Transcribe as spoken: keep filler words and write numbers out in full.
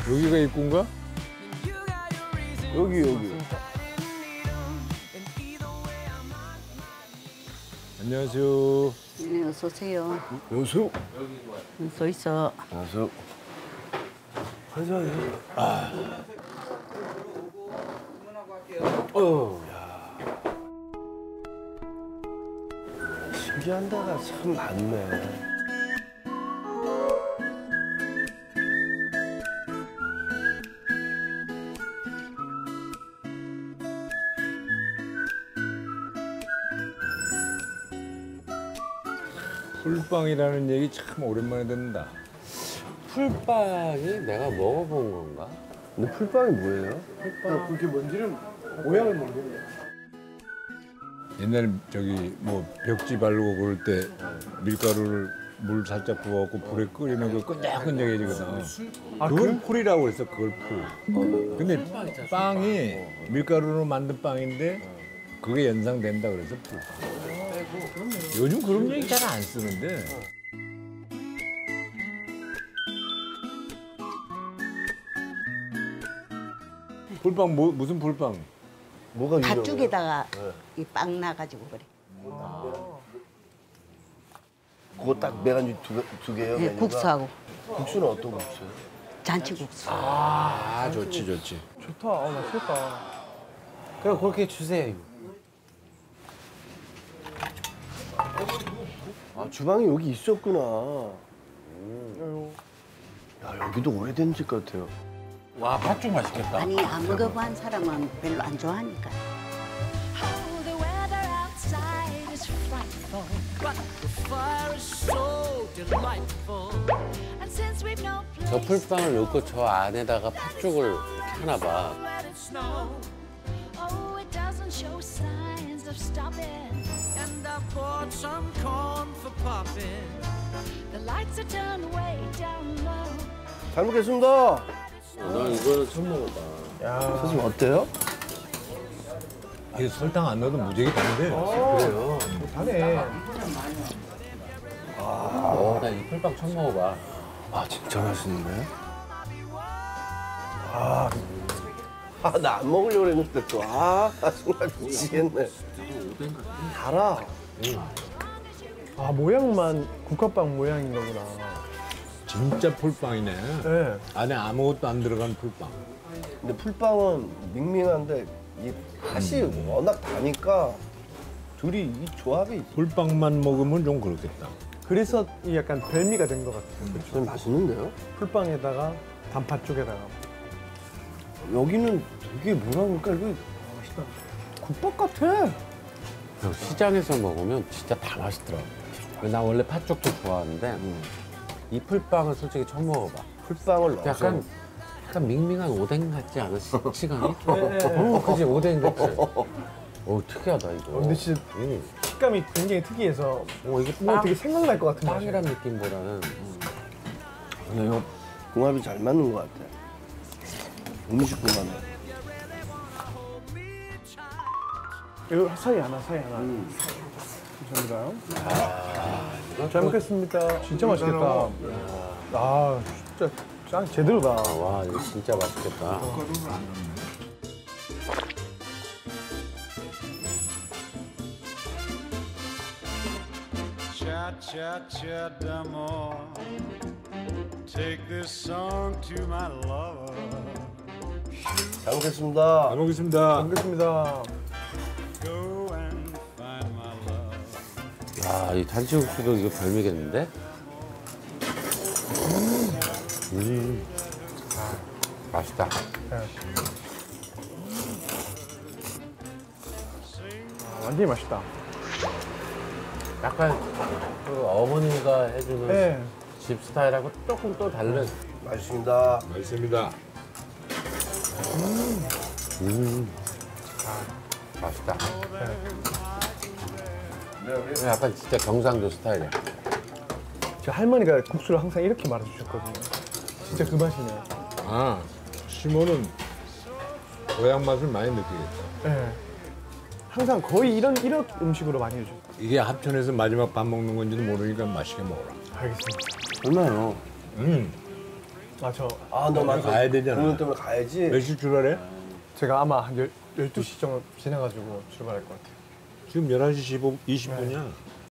여기가 입구인가? 여기 여기. 안녕하세요. 네, 어서 오세요. 여수. 어서 있어. 여수. 환상이요. 아. 어. 야. 신기한 데가 참 많네. 풀빵이라는 얘기 참 오랜만에 듣는다. 풀빵이 내가 먹어본 건가? 근데 풀빵이 뭐예요? 풀빵. 그게 뭔지는 모양을 모르겠네. 옛날에 저기 뭐 벽지 바르고 그럴 때 밀가루를 물 살짝 부어갖고 불에 끓이는 거 끈적끈적해지거든. 아, 그걸 풀이라고 그랬어, 그걸 풀. 근데 빵이 밀가루로 만든 빵인데 그게 연상된다 그래서 풀. 요즘 그런 얘기 잘 안 쓰는데. 풀빵 뭐 무슨 풀빵? 뭐가 유명해요? 팥죽에다가 네. 이 빵 나가지고 그래. 그거 딱 매간지 두, 개- 두 개요? 네, 메뉴가? 국수하고 국수는 어떤 국수예요? 잔치국수. 아, 좋지, 좋지. 좋다. 아, 맛있겠다. 그럼 그렇게 주세요. 아, 주방이 여기 있었구나. 음. 야, 여기도 오래된 집 같아요. 와, 팥죽 맛있겠다. 아니 안 먹어본 사람은 별로 안 좋아하니까. Oh, the weather outside is frightful, but the fire is so delightful. And since we've no 저 place 풀빵을 넣고 저 안에다가 팥죽을 이렇게 하나 봐. to let it snow, oh, it doesn't show signs of stopping. And I poured some corn for popping. The lights are turned way down low. 잘 먹겠습니다. 난 이거는 처음 먹어봐. 선생님 어때요? 이게 설탕 안 넣어도 무지개 단데. 그래요. 다네. 어, 나 이 풀빵 처음 먹어봐. 아, 진짜 맛있는데? 아, 아 나 안 먹으려고 했는데 또. 아, 정말 미치겠네. 달아. 아, 모양만 국화빵 모양인 거구나. 진짜 풀빵이네. 네. 안에 아무것도 안 들어간 풀빵. 근데 풀빵은 밍밍한데 이 팥이 워낙 다니까 둘이 이 조합이 풀빵만 먹으면 좀 그렇겠다. 그래서 이 약간 별미가 된 것 같아요. 좀 맛있는데요? 풀빵에다가 단팥 쪽에다가. 여기는 되게 뭐라 그럴까? 이거 맛있다. 국밥 같아. 시장에서 먹으면 진짜 다 맛있더라고. 나 원래 팥죽도 좋아하는데 이 풀빵은 솔직히 처음 먹어봐. 풀빵을 넣어서 약간 약간 밍밍한 오뎅 같지 않아? 시- 시간이? 네. 어, 그지 오뎅 같지. 어, 특이하다 이거. 어, 근데 진짜 음. 식감이 굉장히 특이해서 어, 이게 뭔가 빵, 되게 생각날 것 같은 맛이야. 빵이란 느낌보다는 근데 이거 궁합이 잘 맞는 것 같아. 음식 궁합이. 이거 사이 하나, 사이 하나. 음. 감사합니다. 잘 먹겠습니다. 진짜 맛있겠다. 아, 진짜 짱 제대로다. 와 이거 진짜 맛있겠다. Cha cha cha d'amour. Take this song to my lover. 잘 먹겠습니다. 잘 먹겠습니다. 잘 먹겠습니다. Go and find my love. 야, 이 잔치국수도 이거 별미겠는데? 음. 맛있다. 네. 아, 완전히 맛있다. 약간 그 어머니가 해주는 네. 집 스타일하고 조금 또 다른. 맛있습니다. 맛있습니다. 음. 맛있다. 약간 진짜 경상도 스타일이야. 제 할머니가 국수를 항상 이렇게 말아주셨거든요. 진짜 그 맛이네. 아, 시모는 고향 맛을 많이 느끼겠다. 네. 항상 거의 이런 이런 음식으로 많이 해줘요. 이게 합천에서 마지막 밥 먹는 건지도 모르니까 맛있게 먹어라. 알겠습니다. 얼마요? 음, 아, 저 아, 너 맞아. 가야 되잖아. 공연 때문에 가야지. 몇 시 출발해? 제가 아마 한 열, 열두 시 정도 지나가지고 출발할 것 같아요. 지금 열한 시 이십 분이야.